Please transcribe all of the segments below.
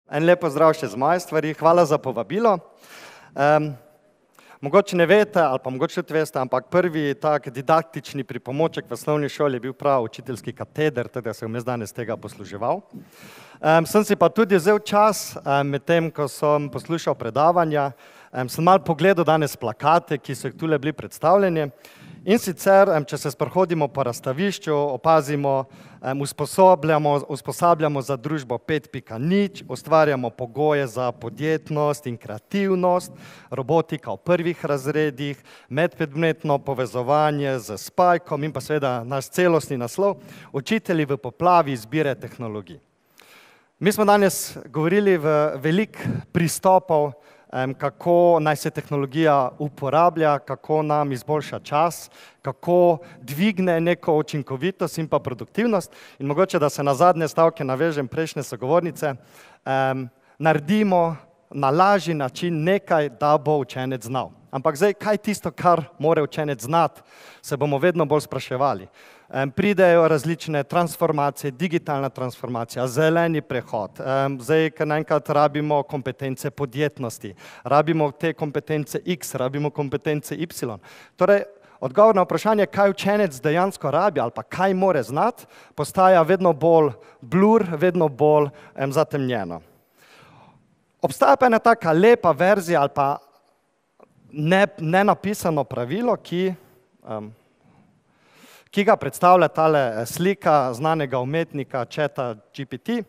En lep pozdrav še z moje stvari, hvala za povabilo. Mogoče ne veste, ali pa mogoče tudi veste, ampak prvi tak didaktični pripomoček v osnovni šoli je bil prav učiteljski kateder, teda sem jaz danes tega posluževal. Sem si pa tudi vzel čas, medtem ko sem poslušal predavanja, sem malo pogledal danes plakate, ki so jih tule bili predstavljeni. In sicer, če se sprehodimo po razstavišču, opazimo, usposabljamo za družbo 5.0, ustvarjamo pogoje za podjetnost in kreativnost, robotika v prvih razredih, medpredmetno povezovanje z spajkom in pa seveda naš celostni naslov, učitelji v poplavi izbire tehnologij. Mi smo danes govorili v veliko pristopov, kako naj se tehnologija uporablja, kako nam izboljša čas, kako dvigne neko učinkovitost in pa produktivnost. In mogoče, da se na zadnje stavke navežem prejšnje sogovornice, naredimo na lažji način nekaj, da bo učenec znal. Ampak zdaj, kaj je tisto, kar mora učenec znati, se bomo vedno bolj spraševali. Pridejo različne transformacije, digitalna transformacija, zeleni prehod, zdaj, ker naenkrat rabimo kompetence podjetnosti, rabimo te kompetence X, rabimo kompetence Y. Torej, odgovor na vprašanje, kaj učenec dejansko rabi ali pa kaj mora znati, postaja vedno bolj blur, vedno bolj zatemnjeno. Obstaja pa ena taka lepa verzija ali pa nenapisano pravilo, ki ga predstavlja tale slika znanega umetnika ChatGPT,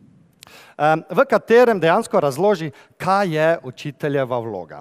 v katerem dejansko razloži, kaj je učiteljeva vloga.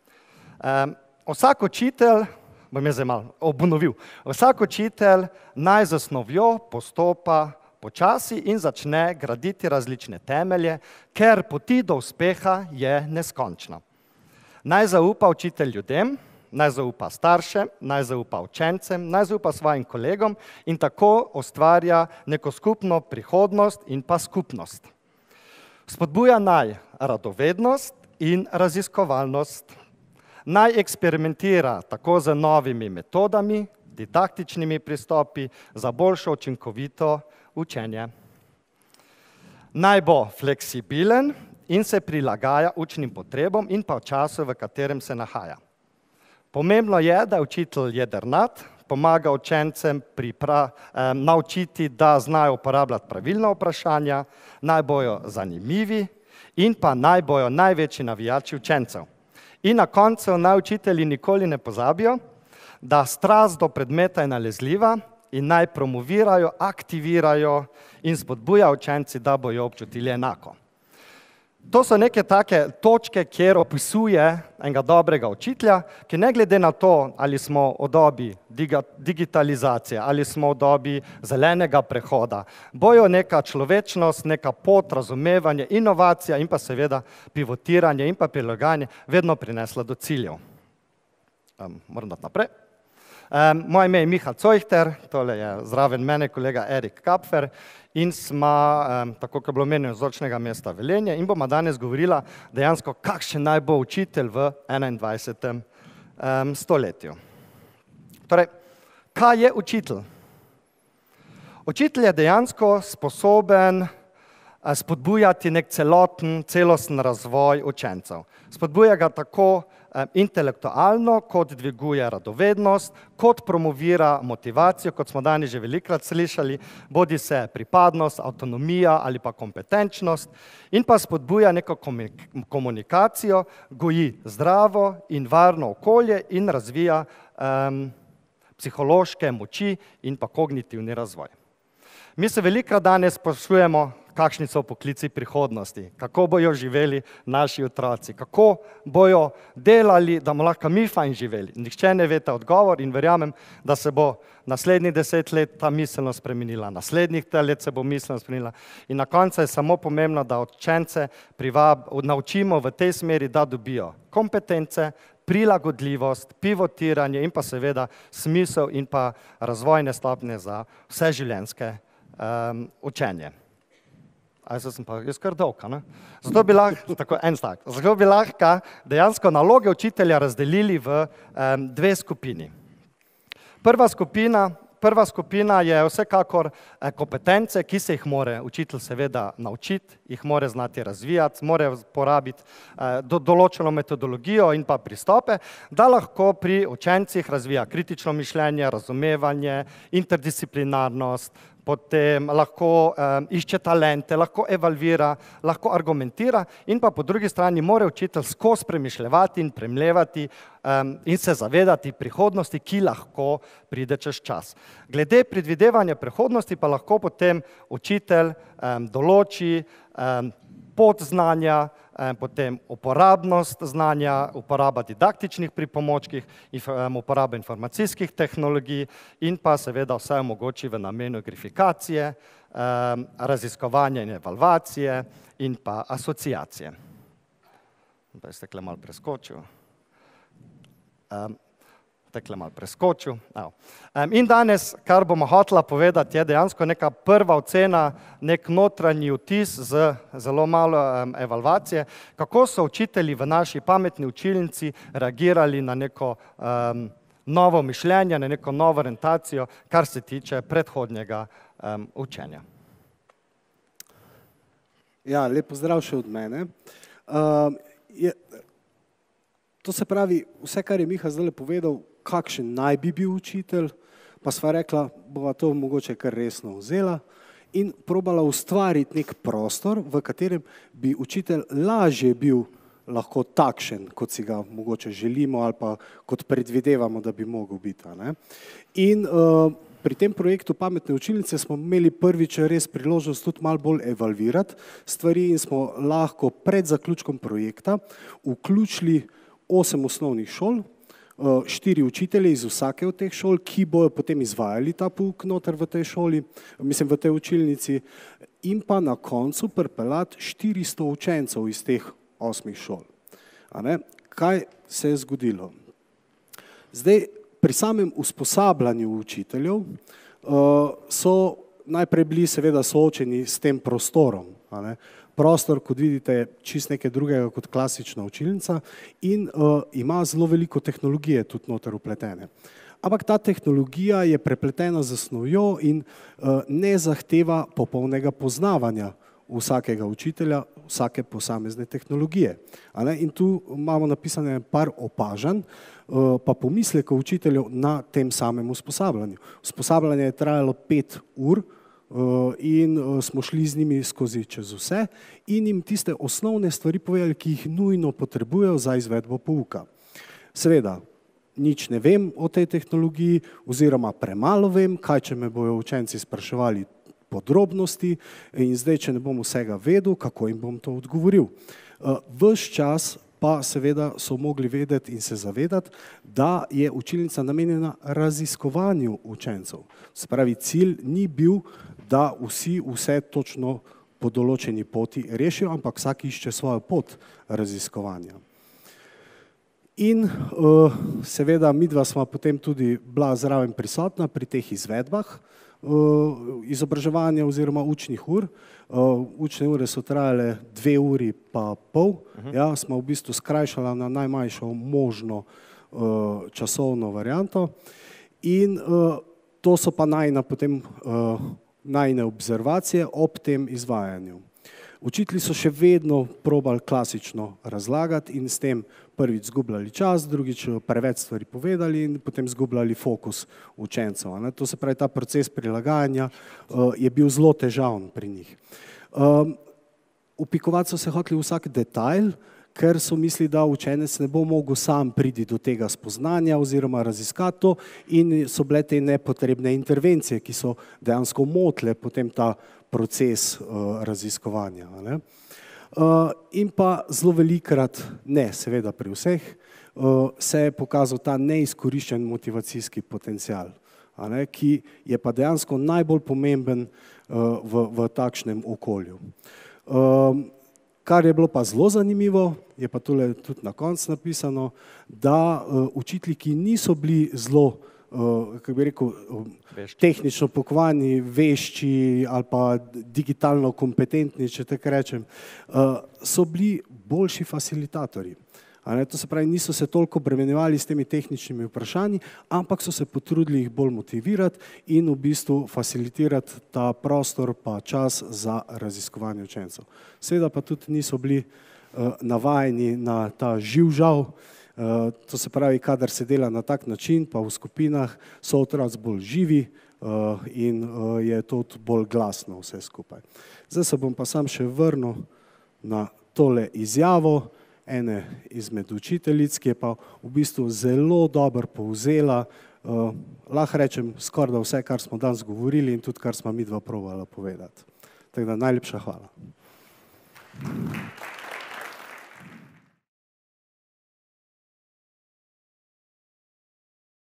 Vsak učitelj, bom jaz zdaj malo obnovil, vsak učitelj naj z osnovjo postopa počasi in začne graditi različne temelje, ker poti do uspeha je neskončna. Naj zaupa učitelj ljudem, naj zaupa staršem, naj zaupa učencem, naj zaupa svojim kolegom in tako ustvarja neko skupno prihodnost in pa skupnost. Spodbuja naj radovednost in raziskovalnost. Naj eksperimentira tako z novimi metodami, didaktičnimi pristopi za boljšo učinkovito učenje. Naj bo fleksibilen in se prilagaja učnim potrebam in pa v času, v katerem se nahaja. Pomembno je, da je učitelj jedrnat, pomaga učencem naučiti, da znajo uporabljati pravilna vprašanja, naj bojo zanimivi in pa naj bojo največji navijači učencev. In na koncu naj učitelji nikoli ne pozabijo, da strast do predmeta je nalezljiva in naj promovirajo, aktivirajo in spodbuja učenci, da bojo občutili enako. To so neke take točke, kjer opisuje enega dobrega učitelja, ki ne glede na to, ali smo v dobi digitalizacije, ali smo v dobi zelenega prehoda, bojo neka človečnost, neka pot, razumevanje, inovacija in pa seveda pivotiranje in pa prilagajanje vedno prinesla do ciljev. Moram dati naprej. Moje ime je Miha Cojhter, tole je zraven mene kolega Erik Kapfer in sva, tako kot je bilo omenjeno, z Vzorčnega mesta Velenje in bomo danes govorila dejansko, kakšen naj bo učitelj v 21. stoletju. Torej, kaj je učitelj? Učitelj je dejansko sposoben spodbujati nek celosten razvoj učencev. Spodbuja ga tako intelektualno, kot dviguje radovednost, kot promovira motivacijo, kot smo danes že velikokrat slišali, bodi se pripadnost, avtonomija ali pa kompetenčnost in pa spodbuja neko komunikacijo, goji zdravo in varno okolje in razvija psihološke moči in pa kognitivni razvoj. Mi se velikokrat danes sprašujemo, kakšni so poklici prihodnosti, kako bojo živeli naši otroci, kako bojo delali, da bomo lahko mi fajn živeli. Nihče ne ve ta odgovor in verjamem, da se bo naslednjih 10 let ta miselnost spremenila, naslednjih let se bo miselnost spremenila in na koncu je samo pomembno, da učence naučimo v tej smeri, da dobijo kompetence, prilagodljivost, pivotiranje in pa seveda smisel in pa razvojne stopnje za vseživljenjske učenje. Jaz sem pa kar dolg, ne? Zato bi lahko dejansko naloge učitelja razdelili v dve skupini. Prva skupina prva skupina je vsekakor kompetence, ki se jih mora učitelj seveda naučiti, jih mora znati razvijati, mora porabiti določeno metodologijo in pa pristope, da lahko pri učencih razvija kritično mišljenje, razumevanje, interdisciplinarnost, potem lahko išče talente, lahko evalvira, lahko argumentira in pa po drugi strani mora učitelj skozi premišljevati in premlevati in se zavedati prihodnosti, ki lahko pride čez čas. Glede predvidevanja prihodnosti pa lahko potem učitelj določi pot znanja, potem uporabnost znanja, uporaba didaktičnih pripomočkih, uporaba informacijskih tehnologij in pa seveda vse omogoči v namenu grifikacije, raziskovanja in evalvacije in pa asociacije. Zdaj ste tukaj malo preskočil. In danes, kar bomo hotela povedati, je dejansko neka prva ocena, nek notranji vtis z zelo malo evalvacije, kako so učitelji v naši pametni učilnici reagirali na neko novo mišljenje, na neko novo orientacijo, kar se tiče predhodnega učenja. Ja, lep pozdrav še od mene. To se pravi, vse, kar je Miha zdaj povedal, kakšen naj bi bil učitelj, pa sva rekla, bova to mogoče kar resno vzela in probala ustvariti nek prostor, v katerem bi učitelj lažje bil lahko takšen, kot si ga mogoče želimo ali pa kot predvidevamo, da bi mogel biti. In pri tem projektu Pametne učilnice smo imeli prvič res priložnost tudi malo bolj evalvirati stvari in smo lahko pred zaključkom projekta vključili 8 osnovnih šol, 4 učitelje iz vsake od teh šol, ki bojo potem izvajali ta pouk noter v tej šoli, mislim v tej učilnici, in pa na koncu pripeljati 400 učencev iz teh 8 šol. Kaj se je zgodilo? Zdaj, pri samem usposabljanju učiteljev so najprej bili seveda soočeni s tem prostorom. Prostor, kot vidite, je čist nekaj drugega kot klasična učilnica in ima zelo veliko tehnologije tudi noter vpletene. Ampak ta tehnologija je prepletena z snovjo in ne zahteva popolnega poznavanja vsakega učitelja, vsake posamezne tehnologije. In tu imamo napisane par opažanj, pa pomislekov učiteljev na tem samem usposabljanju. Usposabljanje je trajalo 5 ur, in smo šli z njimi skozi čez vse in jim tiste osnovne stvari povedali, ki jih nujno potrebujejo za izvedbo pouka. Seveda, nič ne vem o tej tehnologiji oziroma premalo vem, kaj če me bojo učenci spraševali podrobnosti in zdaj, če ne bom vsega vedel, kako jim bom to odgovoril. Ves čas pa seveda so mogli vedeti in se zavedati, da je učilnica namenjena raziskovanju učencev. Se pravi, cilj ni bil, da vsi vse točno po določeni poti rešijo, ampak vsak išče svojo pot raziskovanja. In seveda midva sva potem tudi bila zraven prisotna pri teh izvedbah izobraževanja oziroma učnih ur. Učne ure so trajale 2 uri pa pol. Ja, smo v bistvu skrajšala na najmanjšo možno časovno varianto. In to so pa najine observacije ob tem izvajanju. Učitelji so še vedno probali klasično razlagati in s tem prvič zgubljali čas, drugič preveč stvari povedali in potem zgubljali fokus učencev. To se pravi, ta proces prilagajanja je bil zelo težaven pri njih. Upikovati so se hoteli vsak detajl, ker so mislili, da učenec ne bo mogel sam priti do tega spoznanja oziroma raziskati to in so bile te nepotrebne intervencije, ki so dejansko motile potem ta proces raziskovanja. In pa zelo velikrat, ne seveda pri vseh, se je pokazal ta neizkoriščen motivacijski potencial, ki je pa dejansko najbolj pomemben v takšnem okolju. Kar je bilo pa zelo zanimivo, je pa tule tudi na koncu napisano, da učitelji, ki niso bili zelo, kako bi rekel, tehnično pokovani, vešči ali pa digitalno kompetentni, če tako rečem, so bili boljši facilitatorji. To se pravi, niso se toliko bremenjevali s temi tehničnimi vprašanji, ampak so se potrudili jih bolj motivirati in v bistvu facilitirati ta prostor pa čas za raziskovanje učencev. Seveda pa tudi niso bili navajeni na ta živžav, to se pravi, kadar se dela na tak način, pa v skupinah so otroci bolj živi in je to bolj glasno vse skupaj. Zdaj se bom pa sam še vrnil na tole izjavo ene izmed učiteljic, ki je pa v bistvu zelo dobro povzela, lahko rečem, skoraj da vse, kar smo danes govorili in tudi, kar smo midva probala povedati. Tako da najlepša hvala.